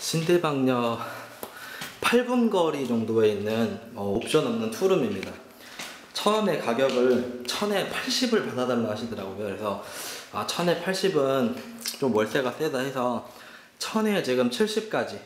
신대방역 8분 거리 정도에 있는 옵션 없는 투룸입니다. 처음에 가격을 1000에 80을 받아달라 하시더라고요. 그래서 1000에 80은 좀 월세가 세다 해서 1000에 지금 70까지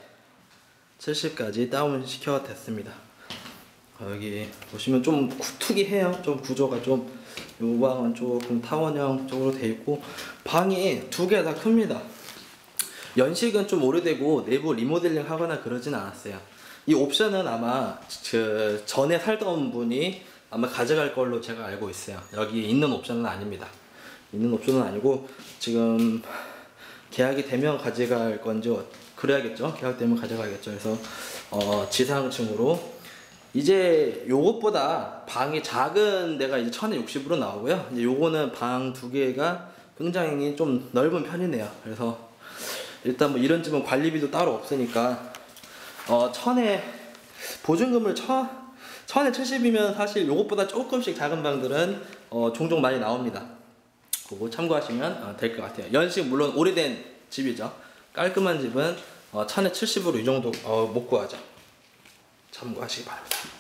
다운 시켜 됐습니다. 여기 보시면 좀 투기해요. 좀 구조가 좀, 요 방은 조금 타원형 쪽으로 돼 있고 방이 두 개 다 큽니다. 연식은 좀 오래되고 내부 리모델링 하거나 그러진 않았어요. 이 옵션은 아마 그 전에 살던 분이 아마 가져갈 걸로 제가 알고 있어요. 여기 있는 옵션은 아닙니다. 있는 옵션은 아니고 지금 계약이 되면 가져갈 건지 그래야겠죠. 계약되면 가져가야겠죠. 그래서 지상층으로 이제 요것보다 방이 작은 데가 이제 1060으로 나오고요. 이제 요거는 방 두 개가 굉장히 좀 넓은 편이네요. 그래서 일단 뭐 이런 집은 관리비도 따로 없으니까 1000에 보증금을 1000에 70이면 사실 요것보다 조금씩 작은 방들은 종종 많이 나옵니다. 그거 참고하시면 될 것 같아요. 연식 물론 오래된 집이죠. 깔끔한 집은 1000에 70으로 이 정도 못 구하죠. 참고하시기 바랍니다.